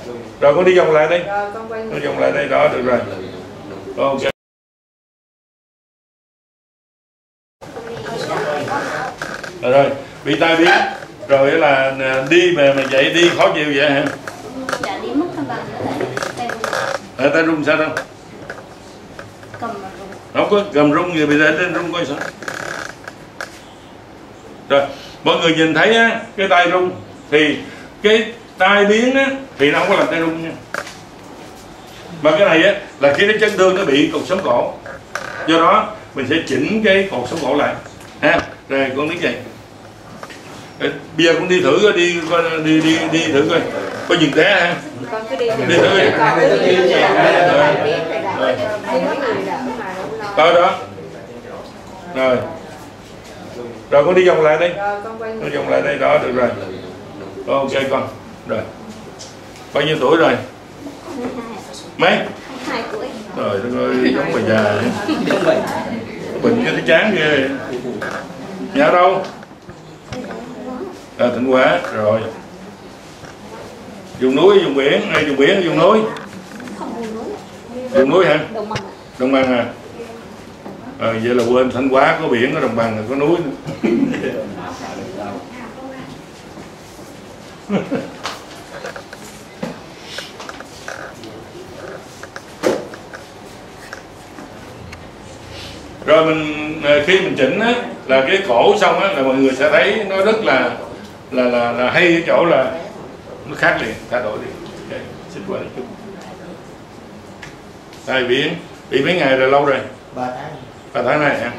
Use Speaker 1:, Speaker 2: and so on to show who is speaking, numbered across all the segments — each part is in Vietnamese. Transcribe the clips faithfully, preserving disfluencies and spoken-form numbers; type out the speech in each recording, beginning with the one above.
Speaker 1: Rồi con đi vòng lại đây.
Speaker 2: Rồi con quay
Speaker 1: Con vòng lại đây, đó được rồi. Ok. Rồi, rồi bị tai biến rồi là đi mà mà chạy đi khó chịu vậy hả?
Speaker 3: Dạ đi mất thăng bằng tay rung.
Speaker 1: Ở tay rung sao đâu?
Speaker 3: Cầm mà rung.
Speaker 1: Không có cầm rung gì, bị để trên rung coi sao. Rồi mọi người nhìn thấy á, cái tay rung thì cái tai biến á thì nó không có làm tay rung nha. Mà cái này á là khi nó chấn thương nó bị cột sống cổ, do đó mình sẽ chỉnh cái cột sống cổ lại ha. Rồi con đứng dậy. Bây giờ con đi thử đi đi đi đi thử coi có dừng té ha.
Speaker 2: Con cứ đi
Speaker 1: Đi thử đi. Đó đó. Rồi. Rồi con đi vòng lại đây.
Speaker 2: Rồi con quay
Speaker 1: Con vòng lại đây, đó được rồi. Ok con. Rồi. Bao nhiêu tuổi rồi? Mấy?
Speaker 3: Hai tuổi.
Speaker 1: Rồi nó ơi, giống bà già. Bệnh cho thấy chán ghê. Nhà đâu? À, Thịnh Hóa. Rồi. Vùng núi, vùng biển, hay vùng biển, vùng núi?
Speaker 3: Không vùng núi.
Speaker 1: Vùng núi hả?
Speaker 3: Đồng bằng.
Speaker 1: Đồng bằng à? À, vậy là quên, Thanh Hóa có biển, có đồng bằng, có núi nữa. Rồi mình khi mình chỉnh á, là cái cổ xong á, là mọi người sẽ thấy nó rất là là là, là hay ở chỗ là nó khác liền, thay đổi liền. Okay. Xin qua đây chút. Đây biển bị mấy ngày rồi, lâu rồi?
Speaker 4: Ba tháng.
Speaker 1: Ba tháng này hả?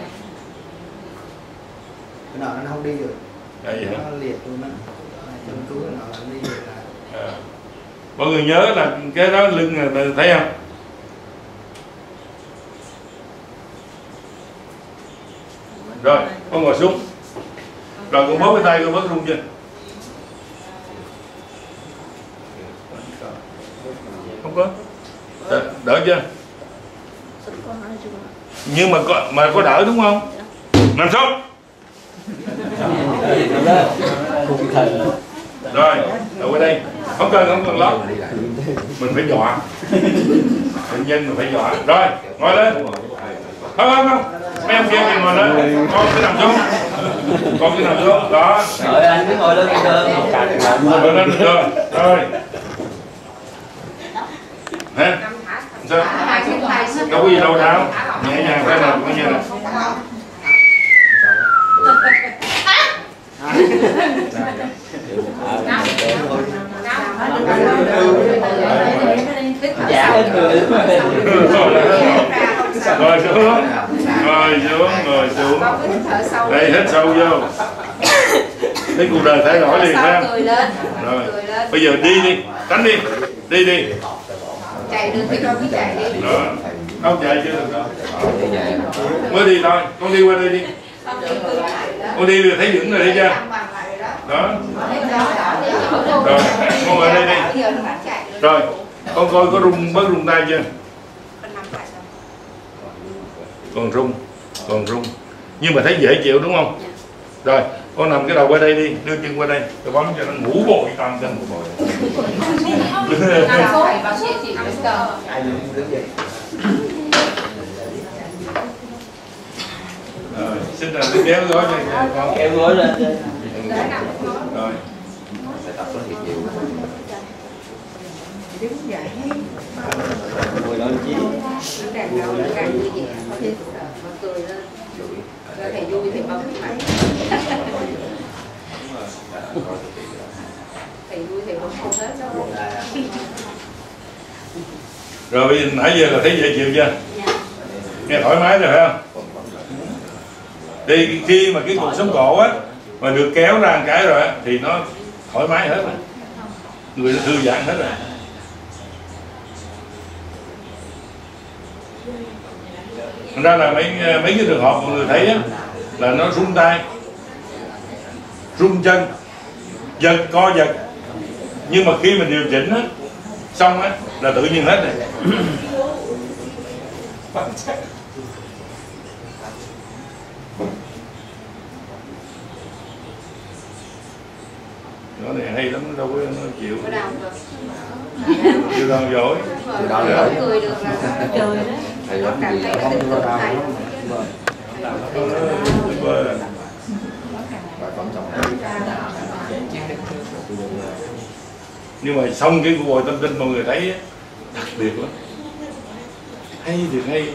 Speaker 4: Cái nọ nó không đi được.
Speaker 1: Đây vậy hả?
Speaker 4: Nó liệt luôn á. Chân cứu cái nọ là nó đi được là.
Speaker 1: À. Mọi người nhớ là cái đó lưng là thấy không? Rồi, con ngồi xuống. Rồi con bóp cái tay, con bóp rung chưa? Không có. Đỡ, đỡ chưa? Nhưng mà có mà có đỡ đúng không? Nằm xuống. Rồi, ở qua đây. Không cần, không cần lót. Mình phải dọa. Bệnh nhân mình phải dọa. Rồi, ngồi lên. Không, không, không. Mấy ông kia thì ngồi lên. Con cứ nằm xuống. Con cứ nằm xuống. Đó.
Speaker 5: Rồi anh cứ ngồi lên được.
Speaker 1: Ngồi lên được chưa? Rồi. Hả? Sao? Đâu có gì đâu sao? Nhẹ nhàng thế nào cũng như là. Ngồi xuống, ngồi xuống, ngồi xuống. Đây hít sâu vô. Thấy cuộc đời thay đổi liền ha. Rồi, bây giờ đi đi, tránh đi, đi đi.
Speaker 2: Chạy được thì con cứ chạy đi.
Speaker 1: Đó. Không chạy chưa được đâu. Mới đi thôi, con đi qua đây đi. Con đi được thấy vững rồi đi chưa? Đó. Rồi, con ở đây đi. Rồi, con coi có rung, bớt rung tay chưa? Còn rung, còn rung. Nhưng mà thấy dễ chịu đúng không? Rồi, con nằm cái đầu qua đây đi, đưa chân qua đây, tôi bấm cho nó ngủ bội toàn thân ngủ bội. Rồi, xin là tôi kéo gối cho con.
Speaker 5: Kéo gối lên.
Speaker 1: Rồi.
Speaker 2: Đứng dậy.
Speaker 5: Ngồi lên chí.
Speaker 2: Càng đâu càng vui vẻ. Cười lên. Rồi thầy vui thì bấm máy. Thầy vui thì bấm không hết đâu.
Speaker 1: Rồi bây giờ nãy giờ là thấy dễ chịu chưa? Nghe thoải mái rồi phải không? Thì khi mà cái cột sống cổ á mà được kéo ra một cái rồi á thì nó thoải mái hết rồi. Người nó thư giãn hết rồi. Thành ra là mấy mấy cái trường hợp mọi người thấy á là nó rung tay, rung chân, giật, co giật. Nhưng mà khi mình điều chỉnh á xong á là tự nhiên hết rồi. Nó này hay lắm, nó đâu có nó chịu. Chịu đòn giỏi.
Speaker 2: Chịu đòn giỏi. Cười được là
Speaker 3: Trời đó.
Speaker 2: thầy có cảm thấy là tình của thầy.
Speaker 1: Nhưng mà xong cái cuộc hội tâm linh mọi người thấy đặc biệt lắm, hay thì hay,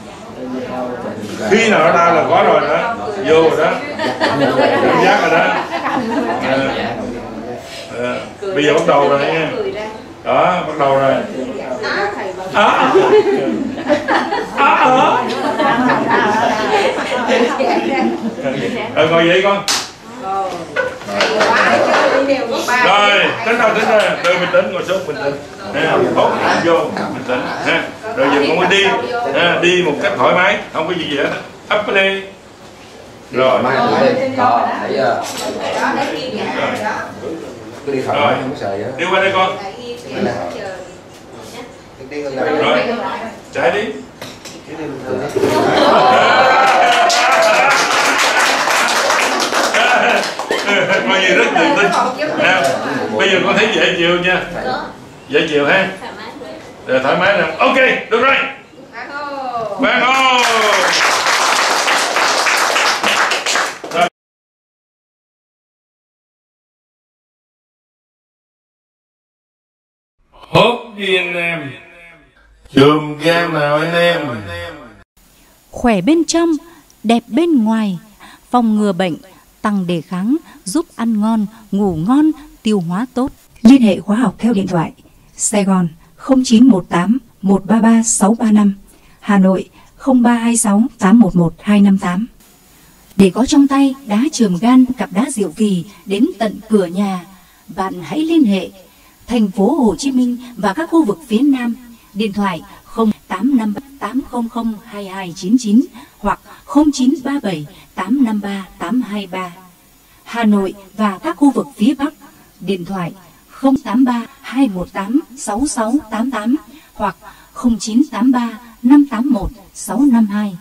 Speaker 1: khi nào nó ra là có rồi đó, vô rồi đó, cảm giác rồi đó. À, à, bây giờ bắt đầu rồi nha, đó bắt đầu rồi. À, à, à, à, ngồi vậy con. Rồi, tính đâu tính rồi, từ bình tĩnh ngồi xuống bình tĩnh. Ha, hốt vô bình tĩnh. Ha, rồi giờ con mới đi, ha, đi một cách thoải mái, không có gì gì hết. Ấp cái đi. Rồi.
Speaker 6: Cứ đi thoải mái không có sợ gì hết.
Speaker 1: Đi qua đây con. Rồi, chạy đi. Coi như rất tự tin. À, bây giờ con thấy dễ chịu nha. Dễ chịu ha. Rồi thoải mái nè. Ok, được rồi. Vang hô. Hốt đi anh em. Chùm gan nào anh em.
Speaker 7: Khỏe bên trong, đẹp bên ngoài, phòng ngừa bệnh, tăng đề kháng, giúp ăn ngon, ngủ ngon, tiêu hóa tốt.
Speaker 8: Liên hệ khóa học theo điện thoại Sài Gòn không chín một tám một ba ba sáu ba năm, Hà Nội không ba hai sáu tám một một hai năm tám. Để có trong tay đá chườm gan, cặp đá diệu kỳ đến tận cửa nhà, bạn hãy liên hệ thành phố Hồ Chí Minh và các khu vực phía Nam. Điện thoại không tám năm tám không không hai hai chín chín hoặc không chín ba bảy tám năm ba tám hai ba. Hà Nội và các khu vực phía Bắc, điện thoại không tám ba hai một tám sáu sáu tám tám hoặc không chín tám ba năm tám một sáu năm hai.